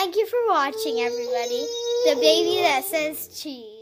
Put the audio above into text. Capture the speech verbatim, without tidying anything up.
thank you for watching, everybody. The baby that says cheese.